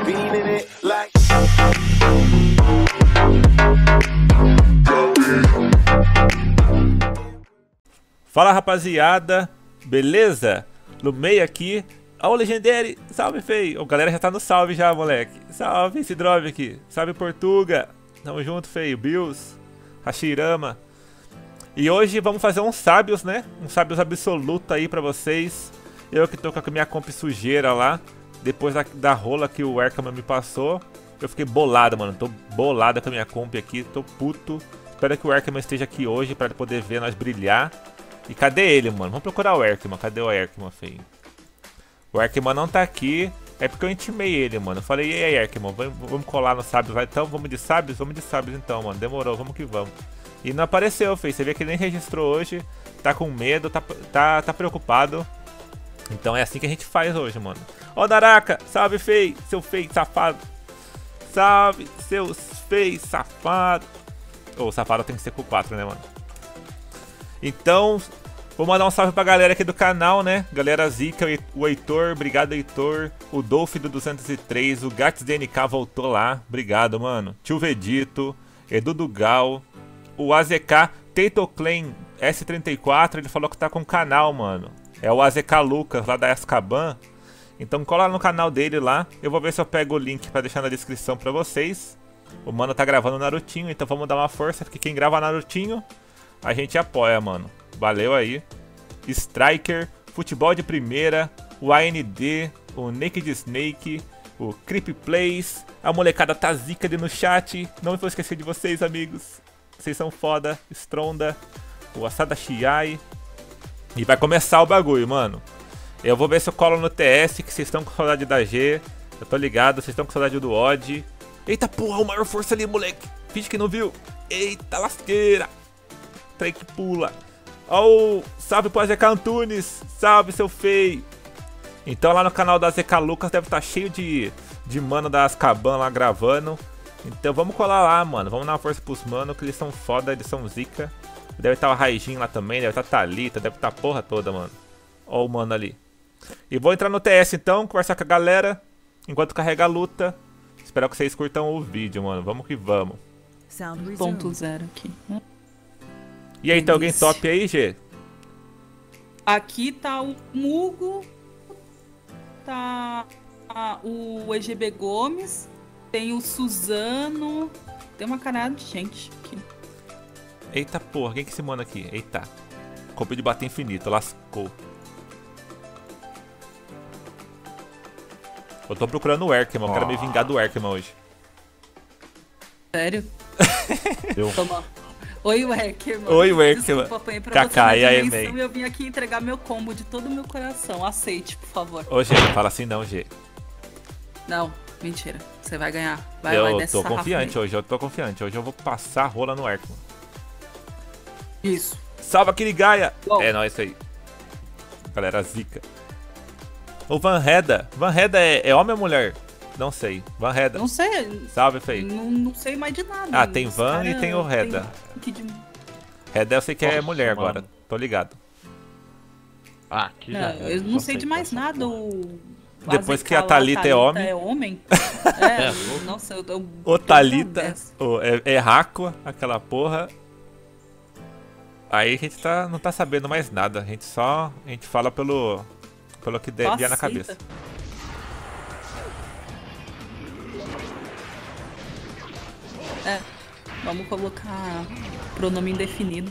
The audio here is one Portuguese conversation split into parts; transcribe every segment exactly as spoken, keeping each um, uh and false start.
beaming it like. Fala rapaziada, beleza? No meio aqui, ó o Legendary, salve feio. A galera já tá no salve já, moleque. Salve esse drop aqui, salve Portuga. Tamo junto, feio. Bills, Hashirama. E hoje vamos fazer uns sábios, né? Um sábios absoluto aí pra vocês. Eu que tô com a minha comp sujeira lá. Depois da, da rola que o Erkman me passou, eu fiquei bolado, mano. Tô bolado com a minha comp aqui, tô puto. Espero que o Erkman esteja aqui hoje pra ele poder ver nós brilhar. E cadê ele, mano? Vamos procurar o Erkman. Cadê o Erkman, feio? O Erkman não tá aqui. É porque eu intimei ele, mano. Eu falei, e aí, Erkman, vamos, vamos colar no sábios lá então? Vamos de sábios? Vamos de sábios então, mano. Demorou, vamos que vamos. E não apareceu, feio. Você vê que ele nem registrou hoje. Tá com medo, tá, tá, tá preocupado. Então é assim que a gente faz hoje, mano. Ó, Naraka, salve, feio. Seu feio safado. Salve, seus feios safado. Ô, oh, safado tem que ser com quatro, né, mano? Então, vou mandar um salve pra galera aqui do canal, né? Galera Zica, o Heitor, obrigado Heitor. O Dolph do duzentos e três, o Gats D N K voltou lá, obrigado, mano. Tio Vedito, Edu Dugal, o A Z K, Tato Clan S trinta e quatro, ele falou que tá com o canal, mano. É o A Z K Lucas, lá da Azkaban. Então cola no canal dele lá. Eu vou ver se eu pego o link pra deixar na descrição pra vocês. O mano tá gravando Narutinho, então vamos dar uma força, porque quem grava Narutinho, a gente apoia, mano. Valeu aí. Striker, Futebol de Primeira, o A N D, o Naked Snake, o Creep Plays, a molecada tá zica ali no chat. Não me vou esquecer de vocês, amigos. Vocês são foda. Stronda, o Asada Shiai. E vai começar o bagulho, mano. Eu vou ver se eu colo no T S, que vocês estão com saudade da G. Eu tô ligado, vocês estão com saudade do Odd. Eita porra, o maior força ali, moleque. Finge que não viu. Eita lasqueira. Trem que pula. Ó, oh, salve pro A Z K Antunes. Salve, seu feio. Então lá no canal da A Z K Lucas deve estar cheio de, de mano da Azkaban lá gravando. Então vamos colar lá, mano. Vamos dar uma força pros mano, que eles são foda, eles são zica. Deve estar o Raijin lá também, deve estar a Thalita, deve estar a porra toda, mano. Ó o mano ali. E vou entrar no T S então, conversar com a galera, enquanto carrega a luta. Espero que vocês curtam o vídeo, mano. Vamos que vamos. Ponto zero aqui. E aí, tem alguém top aí, G? Aqui tá o Mugo, tá o E G B Gomes, tem o Suzano, tem uma caralho de gente aqui. Eita porra, quem que é esse mano aqui? Eita. Copo de bater infinito, lascou. Eu tô procurando o Erkman, eu quero me vingar do Erkman hoje. Sério? Eu. Toma. Oi, Erkman. Oi, Erkman. Desculpa, apanhei pra Kaká, você e aí, na man? dimensão e eu vim aqui entregar meu combo de todo o meu coração. Aceite, por favor. Ô, G, não fala assim não, G. Não, mentira. Você vai ganhar. Vai, eu vai, tô confiante hoje, eu tô confiante. Hoje eu vou passar a rola no Erkman. Isso. Salva aquele Gaia! Bom. É nóis aí. Galera zica. O Van Reda. Van Reda é, é homem ou mulher? Não sei. Van Reda. Não sei. Salve, feio. Não, não sei mais de nada. Ah, tem Esse Van cara e tem o Reda. tem que de- Reda eu sei que é Nossa, mulher mano. agora. Tô ligado. Ah, aqui Não, já era, eu não só sei de aceitar mais essa nada. porra. O... o Depois A Z K que a lá, Thalita é homem. É homem. É, É, louco. nossa, eu tô. O Thalita. O, é, é Raco, aquela porra. Aí a gente tá, não tá sabendo mais nada. A gente só. A gente fala pelo. Pelo que der vier na cabeça. É, vamos colocar pronome indefinido.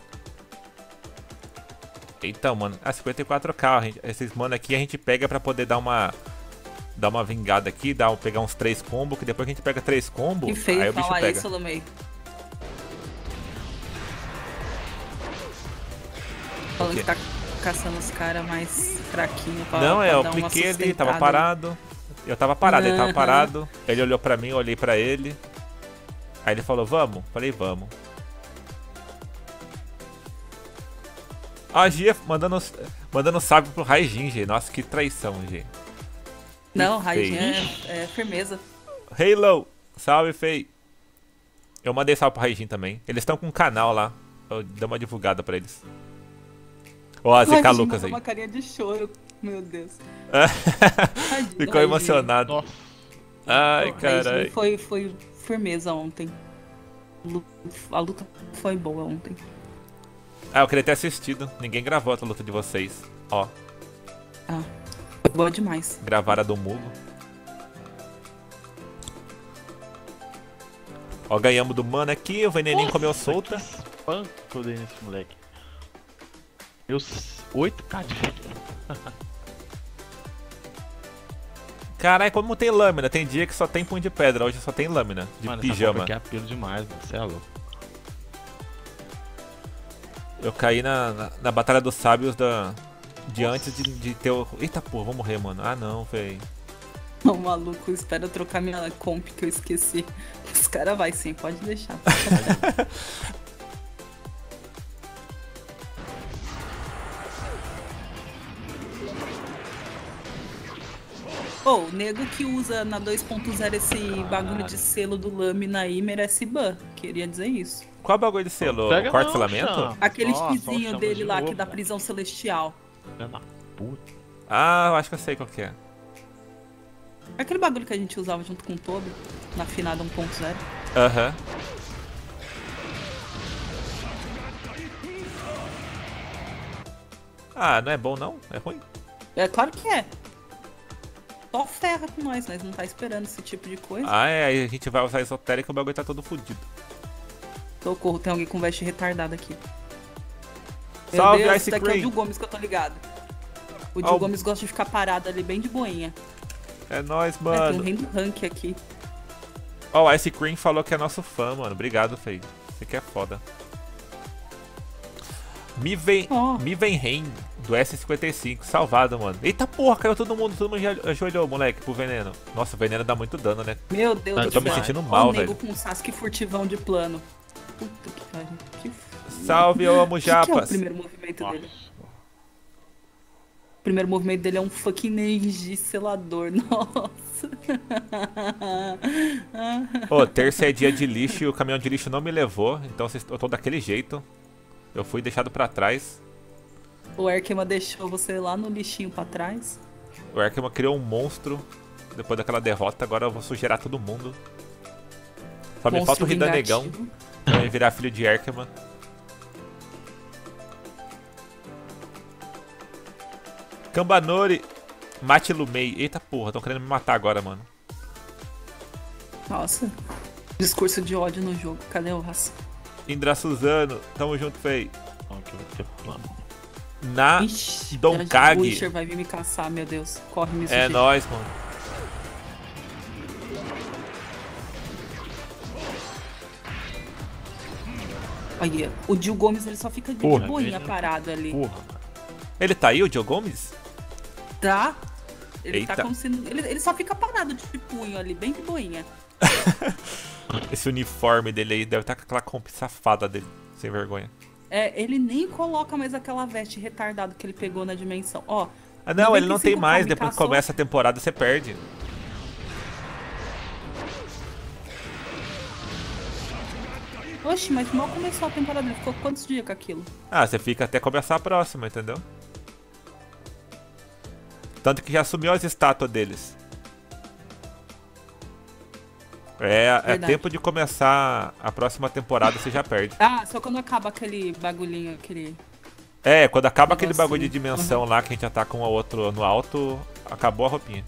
Então, mano, a cinquenta e quatro K, a gente, esses mano aqui a gente pega pra poder dar uma dar uma vingada aqui, dar, pegar uns três combos, que depois que a gente pega três combos, Que feio aí o bicho falar pega. isso, Lomei. Falando que tá caçando os caras mais fraquinhos pra Não, é, pra eu dar uma cliquei ali, tava sustentada. parado. Eu tava parado, ele tava Aham. parado. Ele olhou pra mim, eu olhei pra ele. Aí ele falou, vamos? Falei, vamos. A Gia mandando, mandando salve pro Raijin, G. Nossa, que traição, G. Não, Que Raijin feio. é, é firmeza. Halo, salve, Fei. Eu mandei salve pro Raijin também. Eles estão com um canal lá. Eu dei uma divulgada pra eles. Ó, a Z K Raijin Lucas mandou aí. uma carinha de choro. Meu Deus. Tadinho, Ficou Raijin. emocionado. Nossa. Ai, A caralho. Ishin foi, foi firmeza ontem. Lu- A luta foi boa ontem. Ah, eu queria ter assistido. Ninguém gravou a luta de vocês. Ó, Ah, foi boa demais. gravaram a do Mugo. Ó, ganhamos do mano aqui. O veneninho comeu solta. Que espanco que eu dei nesse moleque. Meus oito K de vida. Caralho, como tem lâmina? Tem dia que só tem punho de pedra. Hoje só tem lâmina. De Mano, essa pijama. cobra aqui é apelo demais, mano. Você é louco. Eu caí na, na, na Batalha dos Sábios da, de antes de, de ter o... Eita porra, vou morrer, mano. Ah não, véi. O maluco espera eu trocar minha comp que eu esqueci. Os caras vai sim, pode deixar. Ô, o nego que usa na dois ponto zero esse bagulho de selo do lâmina aí merece ban. Queria dizer isso. Qual é o bagulho de selo? Pega O quarto não, filamento? Chama. Aquele Nossa, xizinho chama dele de lá, novo, que dá velho. prisão celestial. Filha da puta. Ah, eu acho que eu sei qual que é. Aquele bagulho que a gente usava junto com o Toby, na finada um ponto zero. Aham. Ah, não é bom não? É ruim? É claro que é. Só ferra com nós, nós não tá esperando esse tipo de coisa. Ah, é, aí a gente vai usar esotérica e o bagulho tá todo fudido. Socorro, tem alguém com veste retardada aqui. Salve, Deus, Ice esse daqui é o Cream. Gil Gomes que eu tô ligado. O Ó, Gil o- Gomes gosta de ficar parado ali bem de boinha. É nóis, É, tem um mano. rei do rank aqui. Ó, o Ice Cream falou que é nosso fã, mano. Obrigado, Fei. Você que é foda. Me vem, Ó. me vem Rain do S cinquenta e cinco, salvado, mano. Eita porra, caiu todo mundo, todo mundo já ajoelhou, moleque, pro veneno. Nossa, o veneno dá muito dano, né? Meu Deus Eu do tô céu. me sentindo Ó, mal, o nego velho. com um Sasuke furtivão de plano. Puta que pariu. Que f... Salve, eu amo O que, que é o japas. primeiro movimento Nossa. dele? O primeiro movimento dele é um fucking Neji selador. Nossa. Ô, terça é dia de lixo e o caminhão de lixo não me levou, então vocês- eu tô daquele jeito. Eu fui deixado pra trás. O Erkema deixou você lá no lixinho pra trás. O Arkema criou um monstro depois daquela derrota, agora eu vou sujeirar todo mundo. Só me falta o Monstro Ridanegão vingativo. pra me virar filho de Arkema. Kambanori, mate Lumei. Eita porra, tão querendo me matar agora, mano. Nossa. Discurso de ódio no jogo. Cadê o raça? Indra Suzano, tamo junto, fei. Não, que eu vou ter plano. Na Ixi, Don já- Kage. O Witcher vai vir me caçar, meu Deus. Corre, me É sujeito. nóis, mano. Aí, o Gil Gomes ele só fica de Porra, boinha ele- parado ali. Porra, mano. Ele tá aí, o Joe Gomes? Tá? Ele Eita. tá como se. Ele, ele só fica parado de punho ali, bem de boinha. Esse uniforme dele aí deve estar com aquela comp safada dele, sem vergonha. É, ele nem coloca mais aquela veste retardada que ele pegou na dimensão. Ó. Ah não, ele não tem noventa e cinco mais, K me depois que caçou. começa a temporada você perde. Oxe, mas mal começou a temporada, ele ficou quantos dias com aquilo? Ah, você fica até começar a próxima, entendeu? Tanto que já sumiu as estátuas deles. É, é Verdade. tempo de começar a próxima temporada, você já perde. Ah, só quando acaba aquele bagulhinho, aquele. É, quando acaba aquele Negocinho. bagulho de dimensão lá que a gente já tá com o outro no alto, acabou a roupinha.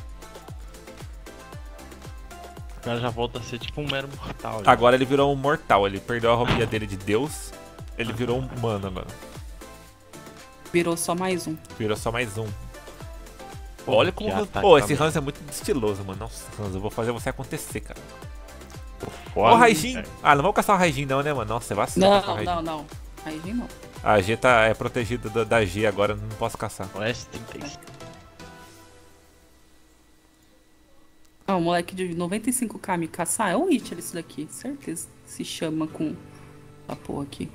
O cara já volta a ser tipo um mero mortal. já. Agora ele virou um mortal, ele perdeu a roupinha dele de Deus, ele virou um humano agora. Virou só mais um. Virou só mais um. Pô, Olha que como. ataque Pô, esse também. Hans é muito estiloso, mano. Nossa, Hans, eu vou fazer você acontecer, cara. Ó, Foda, o Raijin! velho. Ah, não vamos caçar o Raijin, não, né, mano? Nossa, você vacila caçar o Não, Raijin. não, não. Aí vem não. A G tá é protegida da, da G agora, não posso caçar. O S trinta e cinco. Ah, o moleque de noventa e cinco K me caçar é o Witcher isso daqui, certeza. Se chama com a porra aqui.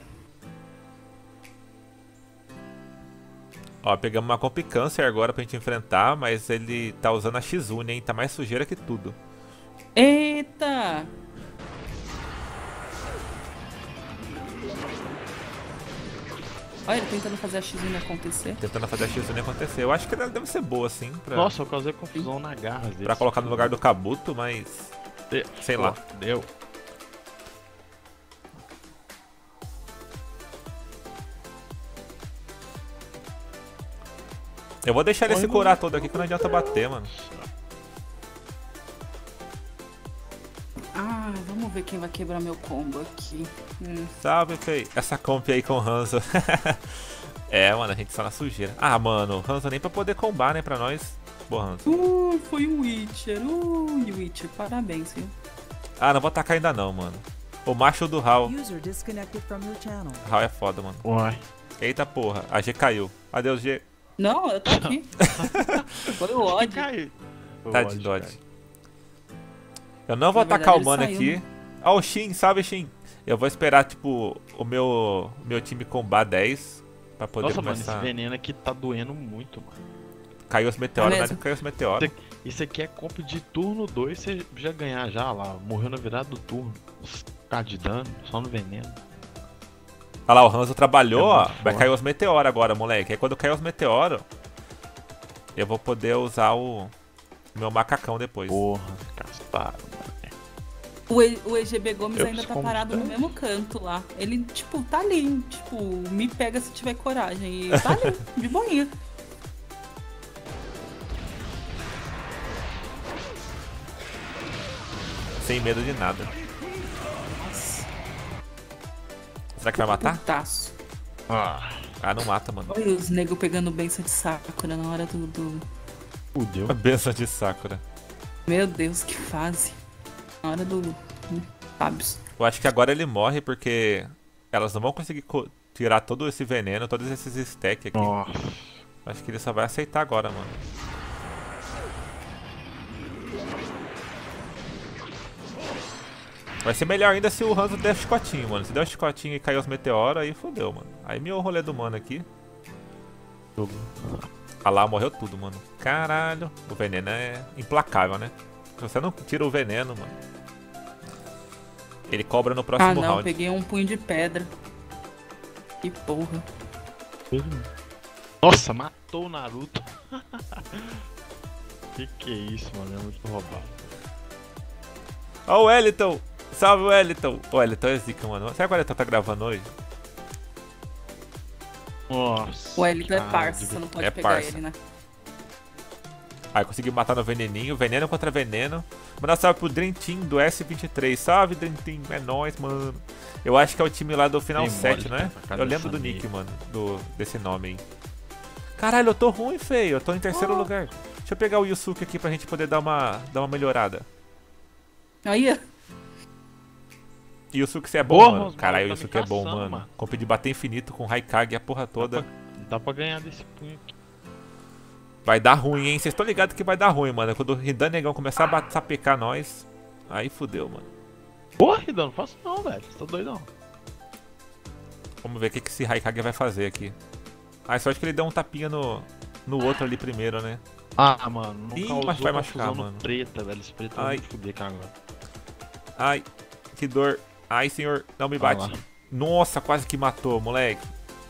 Ó, pegamos uma Comp Câncer agora pra gente enfrentar, mas ele tá usando a Shizune, hein? Tá mais sujeira que tudo. Eita! Olha ele tentando fazer a X um acontecer. Tentando fazer a X um acontecer. Eu acho que ela deve ser boa, sim. Pra, Nossa, eu causei confusão na garra dele. pra colocar no lugar do Kabuto, mas... De... sei Pô, lá. Deu. Eu vou deixar ele Oi, se curar todo aqui, que não adianta bater, mano. Ah, vamos ver quem vai quebrar meu combo aqui. Hum. Salve, Fei. Essa comp aí com o Hanzo. É, mano, a gente só na sujeira. Ah, mano, o Hanzo nem pra poder combar, né, pra nós. Boa, Hanzo. Uh, foi um Witcher. Uh, Witcher, parabéns, viu? Ah, não vou atacar ainda não, mano. O macho do Hal. User disconnected from your channel. Hal é foda, mano. Uai. Eita porra, a G caiu. Adeus, G. Não, eu tô aqui. Foi o ódio. Cai. Tá Ô, de ódio, dodge. cara. Eu não vou Na atacar verdade, o mano ele aqui. saiu, Ó, o Shin, salve, Shin. Eu vou esperar, tipo, o meu, meu time combar dez pra poder Nossa, mano, começar. esse veneno aqui tá doendo muito, mano. Caiu os meteoros, É né? mesmo? Caiu os meteoros. Isso aqui, isso aqui é comp de turno dois, você já ganhar já lá. Morreu na virada do turno. Ficar de dano, só no veneno. Olha lá, o Hanzo trabalhou, É ó. muito Vai forte. cair os meteoros agora, moleque. Aí quando cair os meteoros, eu vou poder usar o meu macacão depois. Porra, casparo, mano. O, e, o E G B Gomes Eu ainda tá como parado no dez. mesmo canto lá. Ele, tipo, tá ali. Tipo, me pega se tiver coragem. E tá ali, de boinha. Sem medo de nada. Nossa, Será que vai matar? putaço. Ah, Ah, não mata, mano. Olha os negros pegando benção de Sakura na hora do, do... fudeu. A benção de Sakura. Meu Deus, que fase. Na hora do... do Fábios. Eu acho que agora ele morre porque elas não vão conseguir co- tirar todo esse veneno, todos esses stacks aqui. Nossa. Acho que ele só vai aceitar agora, mano. Vai ser melhor ainda se o Hanzo der chicotinho, mano. Se der o chicotinho e cair os meteoros, aí fodeu, mano. Aí meu rolê do mano aqui. Ah lá, morreu tudo, mano. Caralho. O veneno é implacável, né? Se você não tira o veneno, mano. Ele cobra no Ah, próximo não, round. peguei um punho de pedra. Que porra. Nossa, matou o Naruto. Que que é isso, mano? É muito roubado. Ó o Wellington! Salve, Wellington! O Wellington é zica, mano. Será que o Wellington tá gravando hoje? Nossa. O Elito é cara, parça, devia- você não pode É pegar parça. ele, né? Aí consegui matar no veneninho, veneno contra veneno. Mandar salve pro Dream Team do S vinte e três. Salve, Dream Team, é nóis, mano. Eu acho que é o time lá do Final Tem sete, mole não é? pra cada Eu lembro do dessa nick, amiga. mano, do, desse nome aí. Caralho, eu tô ruim, feio. Eu tô em terceiro Oh. lugar. Deixa eu pegar o Yusuke aqui pra gente poder dar uma, dar uma melhorada. Aí, Yusuke, você é bom, Porra, mano. os Caralho, o malucos Yusuke tá é me bom, caçando, mano. mano. Comp de bater infinito com Haikage e a porra toda. Dá pra, dá pra ganhar desse punho aqui. Vai dar ruim, hein? Vocês estão ligados que vai dar ruim, mano. Quando o Ridan Negão começar a bat- sapecar nós, aí fudeu, mano. Porra, Ridão, não faço não, velho. Você tá doidão. Vamos ver o que, que esse Haikage vai fazer aqui. Ah, só acho que ele deu um tapinha no, no outro ali primeiro, né? Ah, mano, não Ih, causou mas vai machucar, confusão no mano. preta, velho. Esse preto vai Ai. me fuder aqui agora. Ai, que dor. Ai, senhor, não me Vai bate. lá. Nossa, quase que matou, moleque.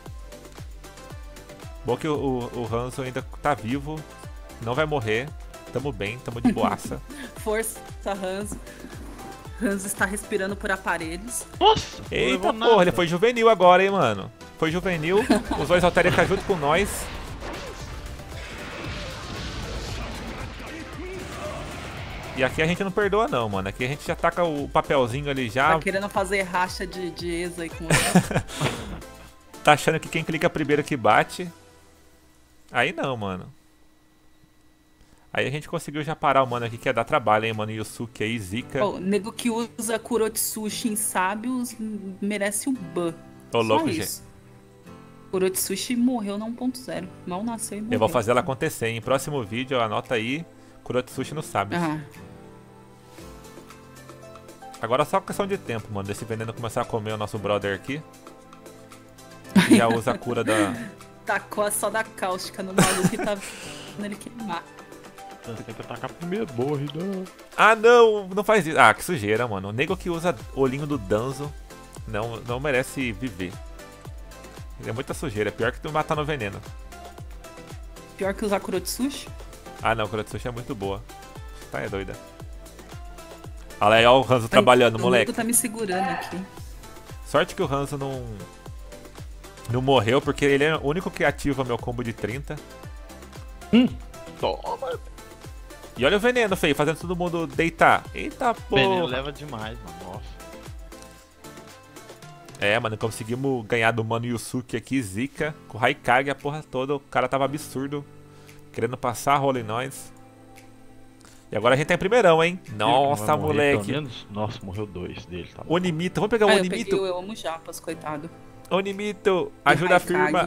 Bom que o, o, o Hanzo ainda tá vivo. Não vai morrer. Tamo bem, tamo de boaça. força, Hanzo. Hanzo está respirando por aparelhos. Nossa, não Eita levou porra, ele nada. foi juvenil agora, hein, mano. Foi juvenil. Usou a esotérica junto com nós. E aqui a gente não perdoa não, mano. Aqui a gente já taca o papelzinho ali já. Tá querendo fazer racha de, de ex aí com ele. Tá achando que quem clica primeiro que bate. Aí não, mano. Aí a gente conseguiu já parar o mano aqui, que ia dar trabalho, hein, mano. Yusuke aí, Zika. Pô, nego que usa Kurotsushi em sábios merece o ban. Ô, louco, Só gente. isso. Kurotsushi morreu na um ponto zero. Mal nasceu e morreu. Eu vou fazer ela acontecer, hein. Próximo vídeo, anota aí. Kurotsushi não sabe. Ah, Agora é só questão de tempo, mano. Desse veneno começar a comer o nosso brother aqui. E já usa a cura da. tacou a soda cáustica no maluco e tá vendo ele queimar. Tem que atacar primeiro, boa, Ridão. Ah, não! Não faz isso. Ah, que sujeira, mano. O nego que usa olhinho do Danzo não, não merece viver. Ele é muita sujeira, é pior que tu matar no veneno. Pior que usar Kurotsushi? Ah não, Kurotsushi é muito boa. Tá, é doida. Olha aí, ó o Hanzo trabalhando, o moleque. O tá me segurando aqui. Sorte que o Hanzo não... Não morreu, porque ele é o único que ativa meu combo de trinta. Hum, toma. E olha o veneno, feio, fazendo todo mundo deitar. Eita porra. Veneno leva demais, mano. Nossa. É, mano, conseguimos ganhar do Mano Yusuke aqui, Zika, com o Raikage, a porra toda. O cara tava absurdo, querendo passar a rola em nós. E agora a gente tá em primeirão, hein? Nossa, morrer, moleque. pelo menos? Nossa, morreu dois dele. Tá bom. Onimito, vamos pegar o Ah, eu Onimito. peguei o Eu Amo Japas, coitado. Onimito, ajuda a firma.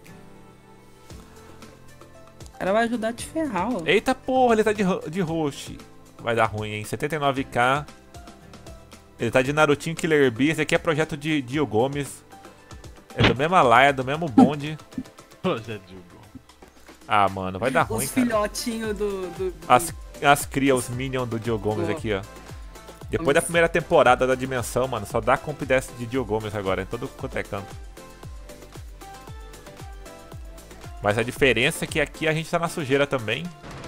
Ela vai ajudar a te ferrar, ó. Eita porra, ele tá de, ro- de roxo. Vai dar ruim, hein? setenta e nove k. Ele tá de Narutinho Killer Bee. Esse aqui é projeto de Dio Gomes. É do mesmo Alaia, do mesmo bonde. Projeto de Hugo. Ah, mano, vai dar ruim, Os cara. filhotinhos do... do, do... As, as cria, os minions do Dio Gomes Boa. aqui, ó. Depois da primeira temporada da Dimensão, mano, só dá comp dessa de Dio Gomes agora, em todo quanto é canto. Mas a diferença é que aqui a gente tá na sujeira também.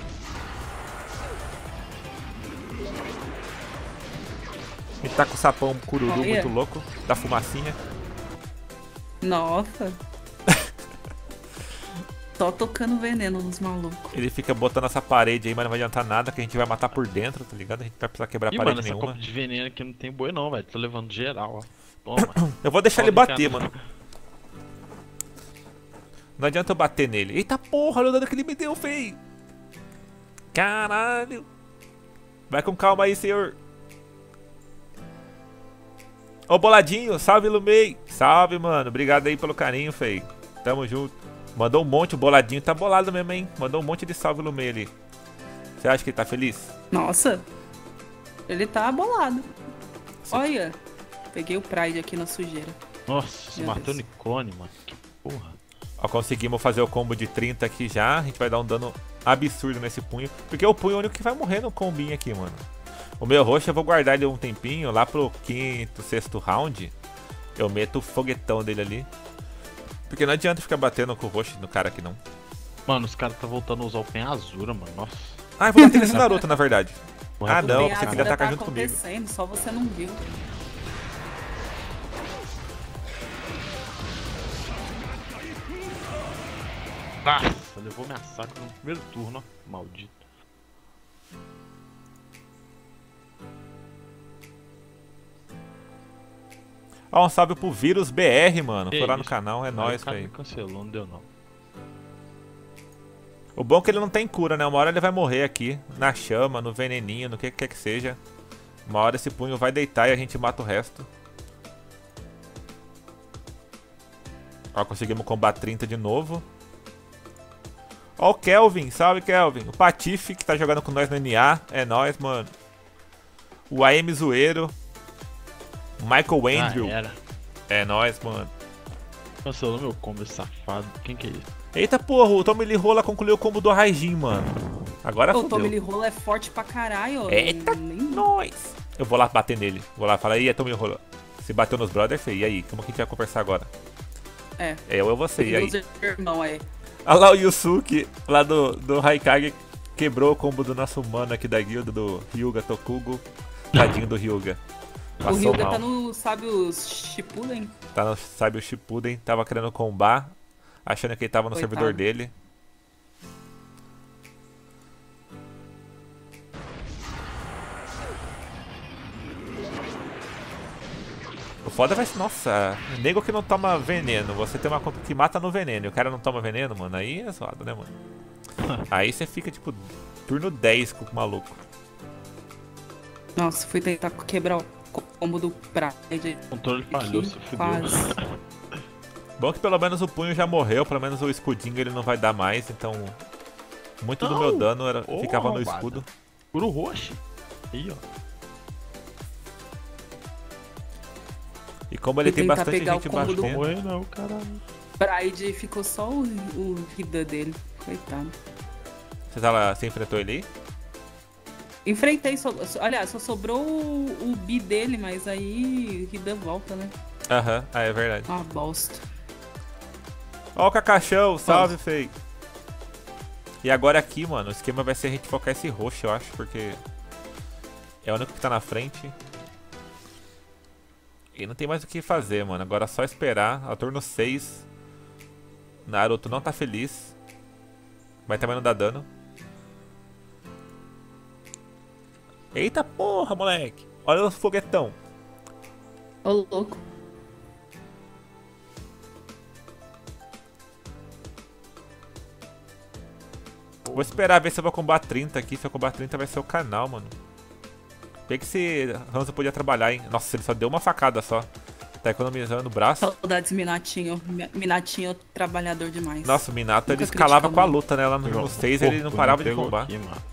A gente tá com o sapão cururu Olha. muito louco, da fumacinha. Nossa. Só tocando veneno nos malucos. Ele fica botando essa parede aí, mas não vai adiantar nada, que a gente vai matar por dentro, tá ligado? A gente vai precisar quebrar Ih, parede mano, essa nenhuma. copa de veneno aqui não tem boi não, velho. Tô levando geral, ó. Toma. Eu vou deixar ele Pode bater, ficar. mano. Não adianta eu bater nele. Eita porra, olha o dano que ele me deu, feio. Caralho. Vai com calma aí, senhor. Ô, Boladinho, salve, Lumei. Salve, mano. Obrigado aí pelo carinho, feio. Tamo junto. Mandou um monte, o Boladinho tá bolado mesmo, hein. Mandou um monte de salve, Lumei ali. Você acha que ele tá feliz? Nossa. Ele tá bolado. Olha. Peguei o Pride aqui na sujeira. Nossa, Meu matou o Deus. Niclone, mano. Que porra. Ó, conseguimos fazer o combo de trinta aqui já. A gente vai dar um dano absurdo nesse punho. Porque o punho é o único que vai morrer no combinho aqui, mano. O meu roxo eu vou guardar ele um tempinho. Lá pro quinto, sexto round, eu meto o foguetão dele ali. Porque não adianta ficar batendo com o roxo no cara aqui, não. Mano, os caras tá voltando a usar o Pen Azura, mano. Nossa. Ah, eu vou bater nesse Naruto, na verdade. Porra, Ah, não, Bem, você a queria vida atacar tá junto comigo. acontecendo, só você não viu. Nossa, levou minha saca no primeiro turno, ó. Maldito. Ó, um salve pro Vírus B R, mano. Que Foi lá no isso? canal, é Aí nóis, o cara me velho. cancelou, não deu não. O bom é que ele não tem cura, né? Uma hora ele vai morrer aqui. Na chama, no veneninho, no que quer que seja. Uma hora esse punho vai deitar e a gente mata o resto. Ó, conseguimos combater trinta de novo. Ó o Kelvin, salve Kelvin. O Patife que tá jogando com nós no N A. É nóis, mano. O A M Zoeiro. O Michael Andrew. Ah, era. É nóis, mano. Cancelou meu combo, esse safado. Quem que é isso? Eita porra, o Tommy Lee Rola concluiu o combo do Raijin, mano. Agora O fodeu. Tommy Lee Rola é forte pra caralho. ó. Eita, Nem- nós. Eu vou lá bater nele. Vou lá falar, e aí, Tommy Rola. Se bateu nos brothers, feio. E aí, como que a gente vai conversar agora? É. É eu ou você, e aí? Os irmãos aí. Olha lá o Yusuke, lá do, do Raikage, quebrou o combo do nosso mano aqui da guilda, do Ryuga Tokugo. Tadinho do Ryuga. O Passou Ryuga mal. tá no, sabe, os Shippuden? Tá no, sabe, o Shippuden, tava querendo combar, achando que ele tava no Coitado. servidor dele. O foda vai ser, nossa, nego que não toma veneno, você tem uma conta que mata no veneno e o cara não toma veneno, mano, aí é zoado, né, mano? Aí você fica, tipo, turno dez com o maluco. Nossa, fui tentar quebrar o combo do Pride. O controle falhou, aqui, se fudeu. quase. Bom que pelo menos o punho já morreu, pelo menos o escudinho ele não vai dar mais, então muito do Não! meu dano era, Ô, ficava no arrombado. escudo. Puro roxo. Aí, ó. E como ele Fui tem tentar bastante pegar o gente combo do- batendo, Morrer não, caralho. Pride ficou só o, o Hida dele. Coitado. você tá lá, você enfrentou ele aí? Enfrentei, só, só- aliás, só sobrou o, o bi dele, mas aí Hida volta, né? Aham, ah, é verdade. Uma bosta. Ó o Cacaxão, salve, Fei. E agora aqui, mano, o esquema vai ser a gente focar esse roxo, eu acho, porque é o único que tá na frente. E não tem mais o que fazer, mano. Agora é só esperar. Ao turno seis. Naruto não tá feliz. Mas também não dá dano. Eita porra, moleque. Olha os foguetão. Ô, louco. Vou esperar ver se eu vou combar trinta aqui. Se eu combar trinta vai ser o canal, mano. Bem que esse Hanzo podia trabalhar, hein. Nossa, ele só deu uma facada só. Tá economizando o braço. Saudades Minatinho. Minatinho trabalhador demais. Nossa, o Minato ele Nunca escalava com a criticamos. luta, né? Lá no seis ele não parava de combar. Aqui, mano.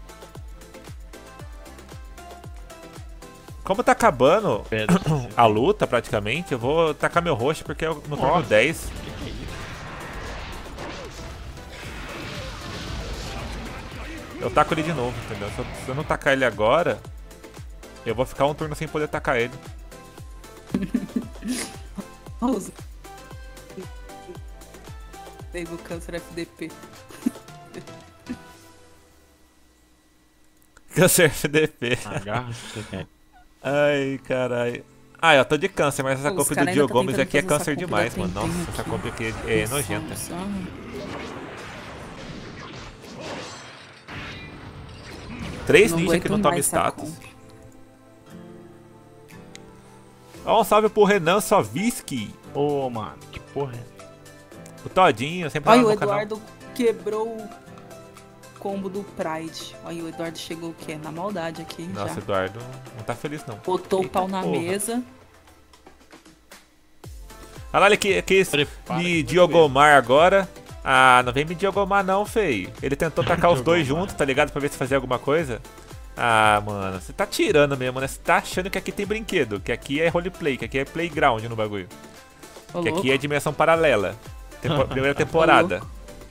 Como tá acabando Pedra, a luta praticamente, eu vou tacar meu roxo porque é no turno Nossa. dez. que que é isso? Eu taco ele de novo, entendeu? Se eu, se eu não tacar ele agora, eu vou ficar um turno sem poder tacar ele. Nossa. Veio o câncer F D P. Câncer F D P. Agarra se você quer. Ai, caralho. Ah, eu tô de câncer, mas essa Os compra do cara ainda Dio tá Gomes tentando aqui é fazer essa câncer compra demais, da mano. Tentem Nossa, essa aqui. compra aqui é, é nojenta. Nossa. Três Não ninjas que aguento não tomam mais essa status. compra. Ó, um salve pro Renan Soviski. Ô, mano, que porra é? O Todinho, sempre Olha, lá o no canal. Eduardo quebrou o combo do Pride. Olha, o Eduardo chegou o quê? Na maldade aqui Nossa, já. Eduardo não tá feliz não. Botou o Eita pau na porra. mesa. Olha lá, ele que quis Prepara me que diogomar agora. Ah, não vem me diogomar não, feio. Ele tentou tacar os dois Diogomar. juntos, tá ligado? Pra ver se fazia alguma coisa. Ah, mano, você tá tirando mesmo, né? Você tá achando que aqui tem brinquedo, que aqui é roleplay, que aqui é playground no bagulho. Ô, Que louco. aqui é dimensão paralela. Tempo- primeira temporada.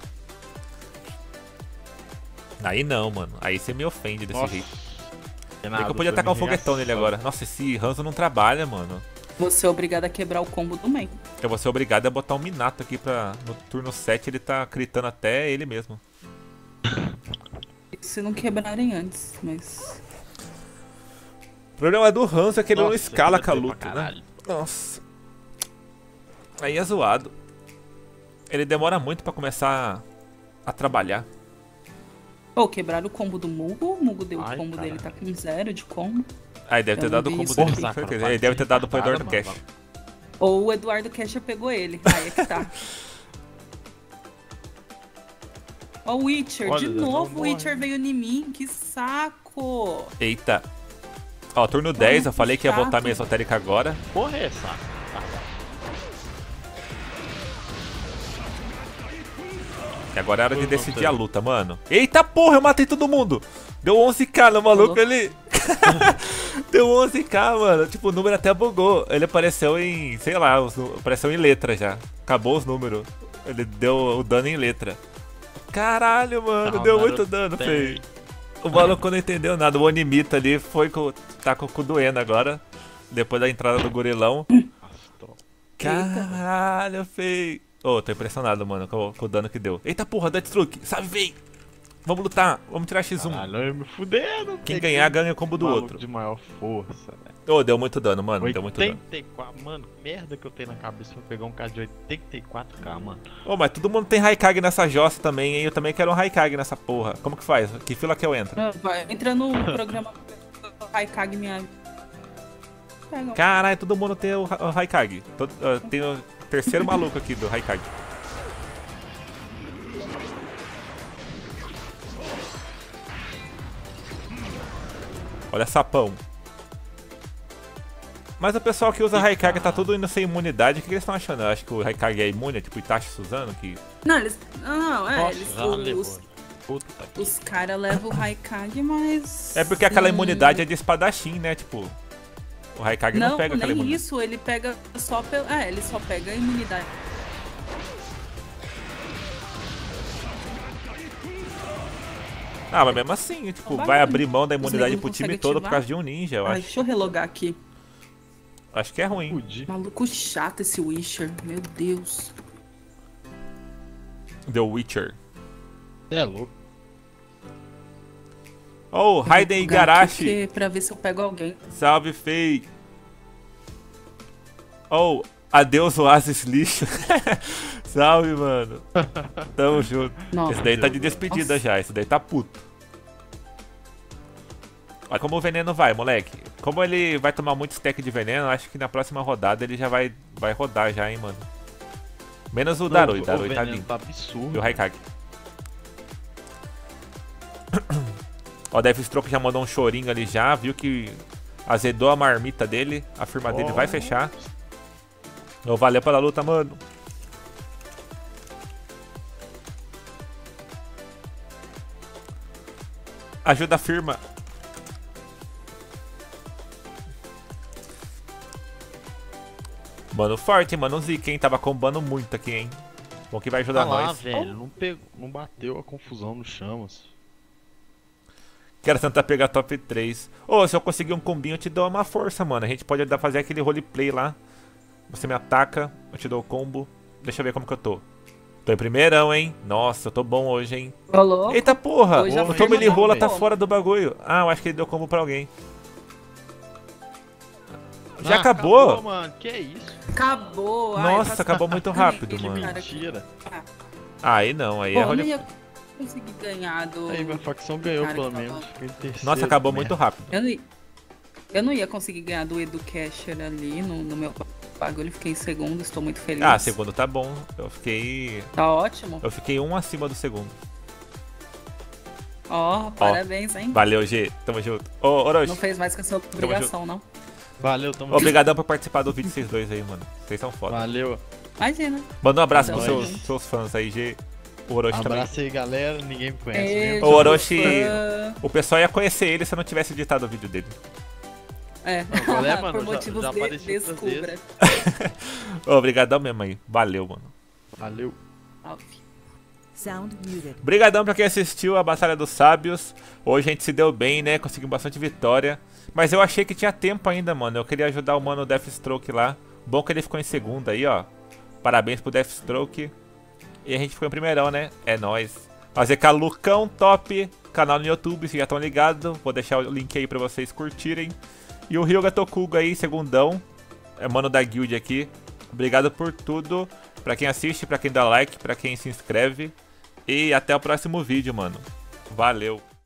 Aí não, mano. Aí você me ofende desse Nossa. jeito. É Bem que eu podia tacar um foguetão nele agora. Nossa, esse Hanzo não trabalha, mano. Você é obrigado a quebrar o combo do Main. Eu vou ser obrigado a botar um Minato aqui pra... No turno sete ele tá critando até ele mesmo. Se não quebrarem antes, mas... O problema do Hanzo é que ele não Nossa, escala eu com a botei luta, pra né? caralho. Nossa. Aí é zoado. Ele demora muito pra começar a trabalhar. Pô, quebraram o combo do Mugo. O Mugo deu Ai, o combo caralho. dele, tá com zero de combo. Aí deve Eu ter não dado o vi combo isso dele, aqui. com certeza. Ele deve ter dado pro Eduardo Cash. Ou o Eduardo Cash pegou ele. Aí é que tá. Ó o Witcher. Olha, de não novo o morre. Witcher veio em mim. Que saco. Eita. Ó, turno dez, eu que falei que ia voltar chato. minha esotérica agora. Porra é essa? E agora é hora de Eu não decidir sei. a luta, mano. Eita porra, eu matei todo mundo. Deu onze k no maluco, Falou. ele... Deu onze k, mano. Tipo, o número até bugou. Ele apareceu em, sei lá, os nu- apareceu em letra já. Acabou os números. Ele deu o dano em letra. Caralho, mano, Não, deu Naruto muito dano, tem. feio. O maluco não entendeu nada. O Onimita ali foi com... tá com o cu doendo agora. Depois da entrada do gorilão. Astro. Caralho, feio. Ô, tô impressionado, mano, com, com o dano que deu. Eita porra, Deathstroke, sabe, véi. Vamos lutar, vamos tirar x um. Caralho, eu me fudendo. Quem peguei ganhar, ganha o combo do maluco outro. de maior força, velho. Ô, deu muito dano, mano, deu muito dano. oitenta e quatro, mano, que merda que eu tenho na cabeça pra pegar um cara de oitenta e quatro k, mano. Ô, mas todo mundo tem Raikage nessa jossa também, hein? Eu também quero um Raikage nessa porra. Como que faz? Que fila que eu entro? Ah, vai, entra no programa Raikage minha... Pega. Caralho, todo mundo tem o, Ra- o Raikage. Todo, ah, tem o terceiro maluco aqui do Raikage. Olha, sapão. Mas o pessoal que usa Raikage tá tudo indo sem imunidade. O que, que eles estão achando? Eu acho que o Raikage é imune, é tipo Itachi Suzano, que... Não, eles... Não, é, Nossa, eles... já levou. Os, Puta que... os caras levam o Raikage, mas... É porque aquela Hum, imunidade é de espadachim, né? Tipo, o Raikage não, Não, pega aquela nem imunidade. isso, ele pega só pelo... É, ele só pega a imunidade. Ah, mas mesmo assim, tipo, Vai, vai vai. abrir mão da Os imunidade nego pro não time consegue todo por ativar? causa de um ninja, eu Ai, acho. deixa eu relogar aqui. Acho que é ruim. Fudi. Maluco chato esse Witcher, meu Deus. The Witcher. É louco. Oh, Raiden Vou jogar aqui Igarashi. porque- Pra ver se eu pego alguém. Salve, Fei. Oh, adeus, Oasis lixo. Salve, mano. Tamo junto. Nossa. Esse daí tá de despedida Nossa. já, esse daí tá puto. Olha como o veneno vai, moleque. Como ele vai tomar muito stack de veneno, acho que na próxima rodada ele já vai, vai rodar já, hein, mano. Menos o Darui, Não, Darui o tá veneno lindo. tá absurdo. E o Raikage. Ó, o Deathstroke já mandou um chorinho ali já, viu que azedou a marmita dele, a firma dele vai Oh. fechar. Ô, valeu pela luta, mano. Ajuda a firma. Mano forte, mano Zika, hein? Tava combando muito aqui, hein? Bom que vai ajudar Ah lá, nós. velho, não, pegou, não bateu a confusão no chamas. Quero tentar pegar top três. Ô, se eu conseguir um combinho, eu te dou uma força, mano. A gente pode dar- fazer aquele roleplay lá. Você me ataca, eu te dou o combo. Deixa eu ver como que eu tô. Tô em primeirão, hein? Nossa, eu tô bom hoje, hein? Ô, louco. Eita porra! Hoje já O foi Tommy Lee mandar Rola um tá combo. fora do bagulho. Ah, eu acho que ele deu combo pra alguém. Já Ah, acabou? mano, que isso? Acabou. Ai, Nossa, tá- acabou muito rápido, Que mano. cara. Mentira. Ah, aí não, aí Pô, é eu não role... ia conseguir ganhar do... Aí minha facção ganhou cara pelo que tava- menos. Fiquei em terceiro, Nossa, acabou merda. muito rápido. Eu não, ia... eu não ia conseguir ganhar do Educasher ali no, no meu bagulho. Fiquei em segundo, estou muito feliz. Ah, segundo tá bom. Eu fiquei. Tá ótimo. Eu fiquei um acima do segundo. Ó, parabéns, hein? Valeu, G. Tamo junto. Ô, Orochi. Não fez mais que a sua obrigação, não. Valeu, tamo Obrigadão por participar do vídeo vocês dois aí, mano. Vocês são foda. Valeu. Imagina. Manda um abraço Tamo pros seus, junto. seus fãs aí, G. O Orochi também. Abraço aí, galera. Ninguém me conhece Beijo, mesmo. Ô, Orochi. fã. O pessoal ia conhecer ele se eu não tivesse editado o vídeo dele. É, qual é, mano? por Já- motivos já de apareceu outras descubra. Ô, Obrigadão mesmo aí. Valeu, mano. Valeu. Salve. Sound muted. Obrigadão pra quem assistiu a Batalha dos Sábios. Hoje a gente se deu bem, né? Conseguimos bastante vitória. Mas eu achei que tinha tempo ainda, mano. Eu queria ajudar o mano Deathstroke lá. Bom que ele ficou em segundo aí, ó. Parabéns pro Deathstroke. E a gente ficou em primeirão, né? É nóis. Fazer com a Lucão Top. Canal no YouTube, vocês já estão ligados. Vou deixar o link aí pra vocês curtirem. E o Ryuga Tokuga aí, segundão. É mano da guild aqui. Obrigado por tudo. Pra quem assiste, pra quem dá like, pra quem se inscreve. E até o próximo vídeo, mano. Valeu.